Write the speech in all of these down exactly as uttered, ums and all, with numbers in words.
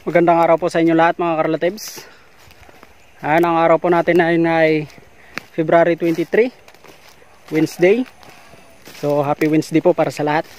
Magandang araw po sa inyo lahat mga karelatives. Ayan, ang araw po natin ay, ay February twenty-three, Wednesday. So happy Wednesday po para sa lahat.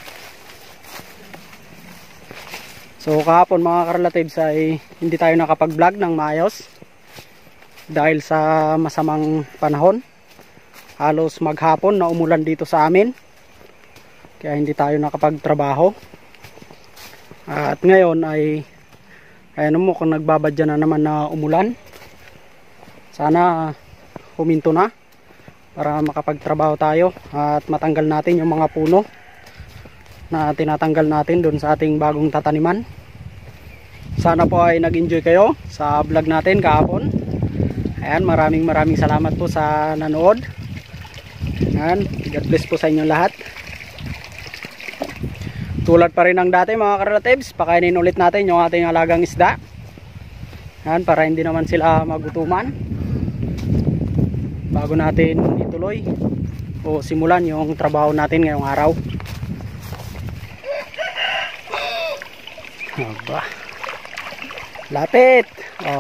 So kahapon mga karelatives ay hindi tayo nakapag-vlog ng maayos dahil sa masamang panahon. Halos maghapon na umulan dito sa amin, kaya hindi tayo nakapagtrabaho. At ngayon ay ayan mo kung nagbabadya na naman na umulan. Sana huminto na para makapagtrabaho tayo at matanggal natin yung mga puno na tinatanggal natin dun sa ating bagong tataniman. Sana po ay nag-enjoy kayo sa vlog natin kahapon. Ayan, maraming maraming salamat po sa nanood. Ayan, God bless po sa inyong lahat. Tulad pa rin ng dati mga karelatives, pakainin ulit natin yung ating alagang isda. Yan, para hindi naman sila magutuman. Bago natin ituloy o simulan yung trabaho natin ngayong araw. Aba. Lapit. Oh.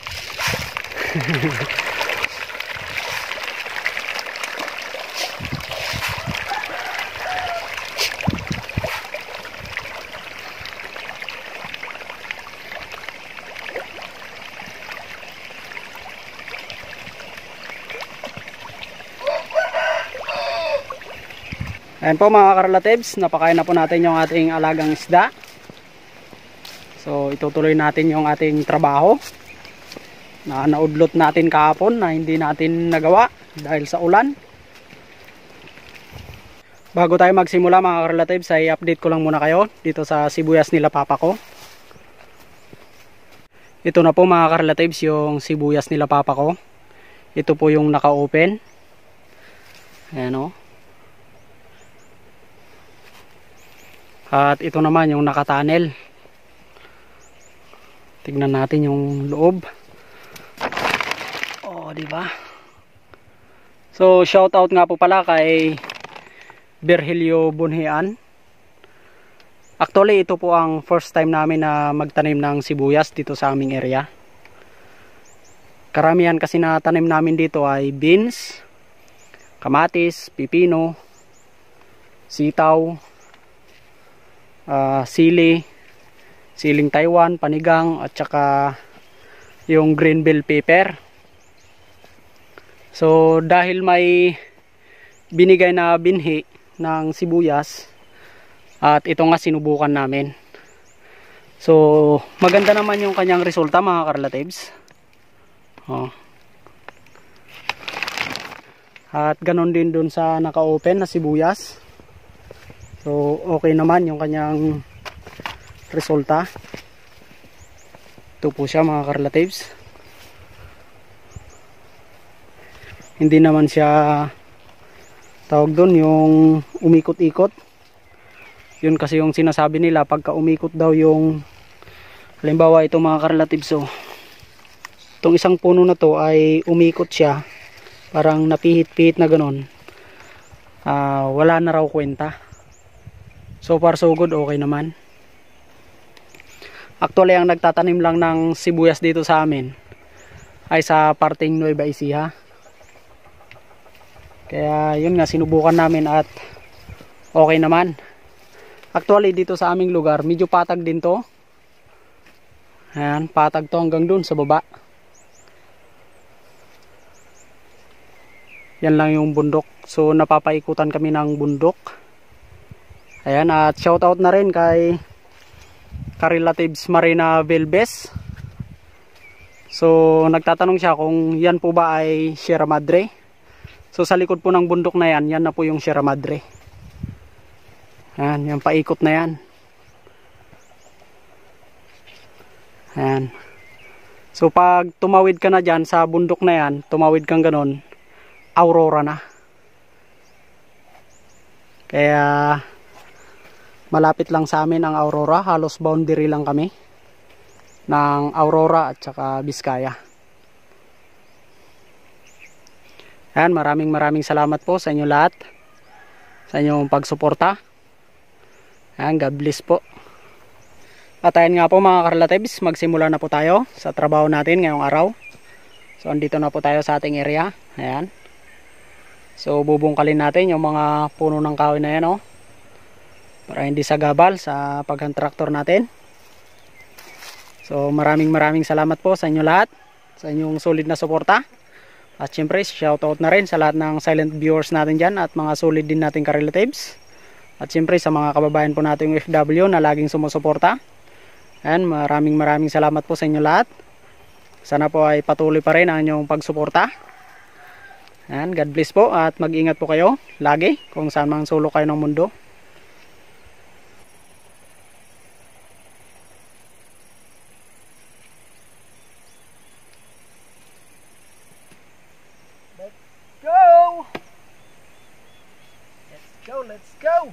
Ayan po mga karelatives, napakain na po natin yung ating alagang isda. So itutuloy natin yung ating trabaho na naudlot natin kahapon na hindi natin nagawa dahil sa ulan. Bago tayo magsimula mga karelatives ay update ko lang muna kayo dito sa sibuyas nila papa ko. Ito na po mga karelatives yung sibuyas nila papa ko. Ito po yung naka-open. Ayan o. At ito naman yung nakatunnel. Tignan natin yung loob. Oh, di ba? So, shout out nga po pala kay Virgilio Bunhean. Actually, ito po ang first time namin na magtanim ng sibuyas dito sa aming area. Karamihan kasi na tanim namin dito ay beans, kamatis, pipino, sitaw, Uh, sili, siling Taiwan, panigang, at saka yung green bell pepper. So dahil may binigay na binhi ng sibuyas at ito nga sinubukan namin. So maganda naman yung kanyang resulta mga karelatives. Oh. At ganon din dun sa naka-open na sibuyas. So okay naman yung kanyang resulta. Ito po siya mga karelatives. Hindi naman siya tawag doon yung umikot-ikot. Yun kasi yung sinasabi nila pagka umikot daw yung halimbawa ito mga karelatives. So itong isang puno na to ay umikot siya, parang napihit-pihit na ganon. Uh, wala na raw kwenta. So far so good, okay naman. Actually ang nagtatanim lang ng sibuyas dito sa amin ay sa parting Nueva Ecija. Kaya yun nga, sinubukan namin at okay naman. Actually dito sa aming lugar medyo patag din to. Ayan, patag to hanggang dun sa baba. Yan lang yung bundok. So napapaikutan kami ng bundok. Ayan, at shoutout na rin kay karelatives Marina Vilves. So nagtatanong siya kung yan po ba ay Sierra Madre. So sa likod po ng bundok na yan, yan na po yung Sierra Madre. Ayan, yung paikot na yan. Ayan. So pag tumawid ka na dyan sa bundok na yan, tumawid kang ganon, Aurora na. Kaya malapit lang sa amin ang Aurora, halos boundary lang kami ng Aurora at saka Biskaya. Ayan, maraming maraming salamat po sa inyo lahat sa inyong pagsuporta. Ayan, God bless po. At ayan nga po mga karelatives, magsimula na po tayo sa trabaho natin ngayong araw. So andito na po tayo sa ating area. Ayan. So bubungkalin natin yung mga puno ng kahoy na yan, oh, para hindi sagabal sa paghan-traktor natin. So maraming maraming salamat po sa inyo lahat, sa inyong solid na suporta. At syempre shoutout na rin sa lahat ng silent viewers natin dyan at mga solid din nating karelatives. At syempre sa mga kababayan po natin F W na laging sumusuporta. Ayan, maraming maraming salamat po sa inyo lahat. Sana po ay patuloy pa rin ang inyong pagsuporta. Ayan, God bless po at mag-ingat po kayo lagi kung saan mang sulok kayo ng mundo. Let's go! Let's go, let's go!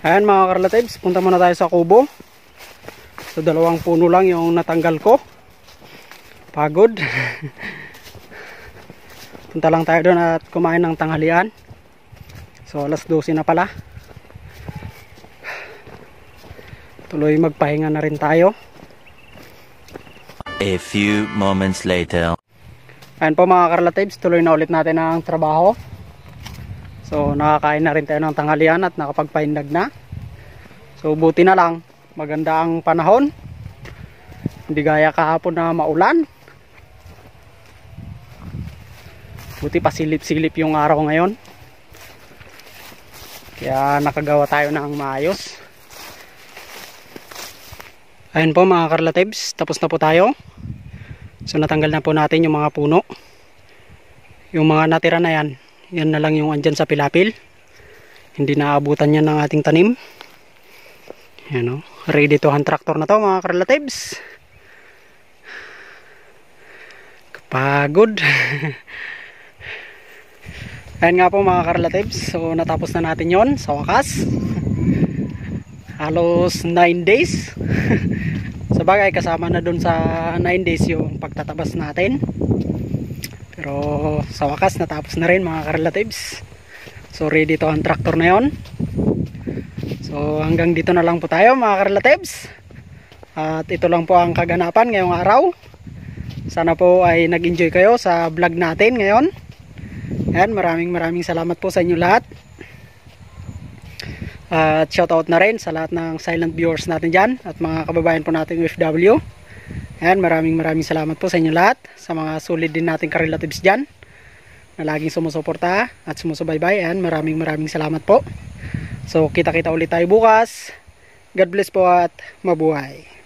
Ayan mga karelatives, punta muna tayo sa kubo. So dalawang puno lang yung natanggal ko. Pagod. Punta lang tayo doon at kumain ng tanghalian. So alas dose na pala. Tuloy magpahinga na rin tayo. A few moments later. Ayan po mga karelatives, tuloy na ulit natin ang trabaho. So nakakain na rin tayo ng tanghalian at nakapagpahindag na. So buti na lang, maganda ang panahon. Hindi gaya kahapon na maulan. Buti pa silip-silip yung araw ngayon. Kaya nakagawa tayo ng maayos. Ayan po mga karelatives, tapos na po tayo. So natanggal na po natin yung mga puno. Yung mga natira na yan, yan na lang yung andyan sa pilapil. Hindi naaabutan yan ng ating tanim. Yan o, ready to hand tractor na to mga karelatives. Kapagod. Ayan nga po mga karelatives, so natapos na natin yon sa wakas. Halos nine days. Sa bagay kasama na dun sa nine days yung pagtatabas natin. Pero sa wakas natapos na rin mga karelatives. So ready to hand tractor na yon. So hanggang dito na lang po tayo mga karelatives. At ito lang po ang kaganapan ngayong araw. Sana po ay nag-enjoy kayo sa vlog natin ngayon. Ayan, maraming maraming salamat po sa inyo lahat. At shoutout na rin sa lahat ng silent viewers natin dyan at mga kababayan po natin O F W. Ayan, maraming maraming salamat po sa inyo lahat, sa mga solid din nating karelatives dyan na laging sumusuporta at sumusubaybay. Ayan, maraming maraming salamat po. So kita kita ulit tayo bukas. God bless po at mabuhay.